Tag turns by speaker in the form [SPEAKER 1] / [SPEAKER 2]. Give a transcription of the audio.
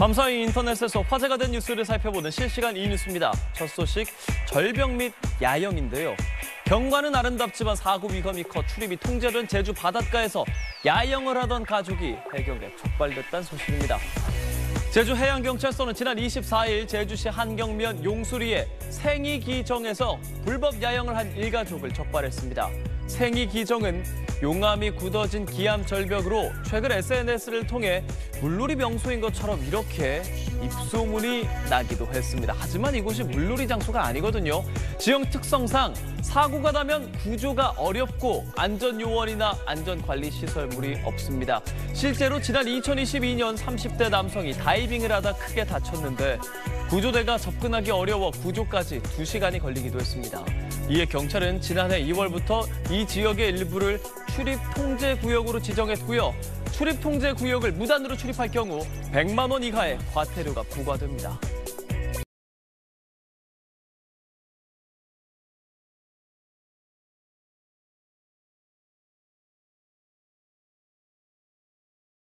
[SPEAKER 1] 밤사이 인터넷에서 화제가 된 뉴스를 살펴보는 실시간 이뉴스입니다. 첫 소식, 절벽 및 야영인데요. 경관은 아름답지만 사고 위험이 커 출입이 통제된 제주 바닷가에서 야영을 하던 가족이 해경에 촉발됐다는 소식입니다. 제주 해양경찰서는 지난 24일 제주시 한경면 용수리의 생이기정에서 불법 야영을 한 일가족을 적발했습니다. 생이기정은 용암이 굳어진 기암 절벽으로 최근 SNS를 통해 물놀이 명소인 것처럼 이렇게 입소문이 나기도 했습니다. 하지만 이곳이 물놀이 장소가 아니거든요. 지형 특성상 사고가 나면 구조가 어렵고 안전요원이나 안전관리시설물이 없습니다. 실제로 지난 2022년 30대 남성이 다이빙을 하다 크게 다쳤는데 구조대가 접근하기 어려워 구조까지 2시간이 걸리기도 했습니다. 이에 경찰은 지난해 2월부터 이 지역의 일부를 출입통제구역으로 지정했고요. 출입통제구역을 무단으로 출입할 경우 100만 원 이하의 과태료가 부과됩니다.